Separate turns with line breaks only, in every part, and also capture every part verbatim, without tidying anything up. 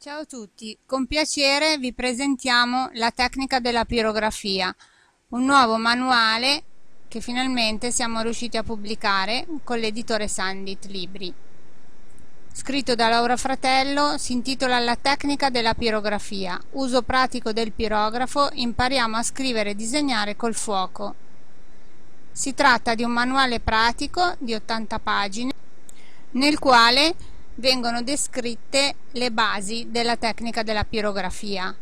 Ciao a tutti, con piacere vi presentiamo la tecnica della pirografia, un nuovo manuale che finalmente siamo riusciti a pubblicare con l'editore Sandit Libri. Scritto da Laura Fratello, si intitola La tecnica della pirografia, uso pratico del pirografo, impariamo a scrivere e disegnare col fuoco. Si tratta di un manuale pratico di ottanta pagine, nel quale vengono descritte le basi della tecnica della pirografia.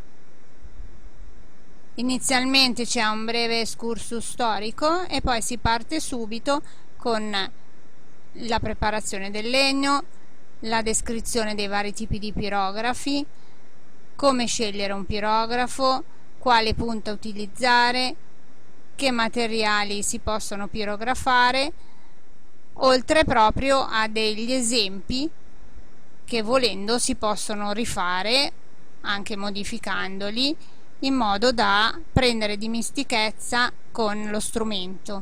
Inizialmente c'è un breve excursus storico e poi si parte subito con la preparazione del legno, la descrizione dei vari tipi di pirografi, come scegliere un pirografo, quale punta utilizzare, che materiali si possono pirografare, oltre proprio a degli esempi che volendo si possono rifare anche modificandoli in modo da prendere dimestichezza con lo strumento.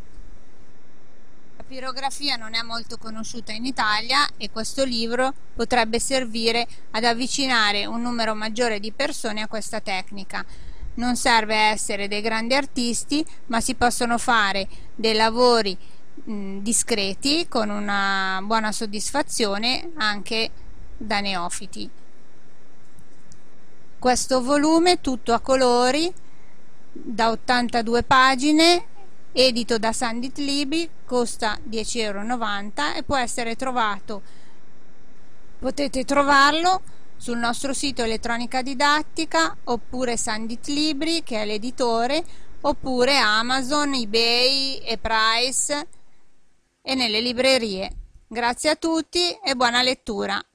La pirografia non è molto conosciuta in Italia e questo libro potrebbe servire ad avvicinare un numero maggiore di persone a questa tecnica. Non serve essere dei grandi artisti, ma si possono fare dei lavori discreti con una buona soddisfazione anche da neofiti. Questo volume tutto a colori da ottantadue pagine, edito da Sandit Libri, costa dieci e novanta euro e può essere trovato potete trovarlo sul nostro sito Elettronica Didattica, oppure Sandit Libri, che è l'editore, oppure Amazon, eBay e Price e nelle librerie. Grazie a tutti e buona lettura!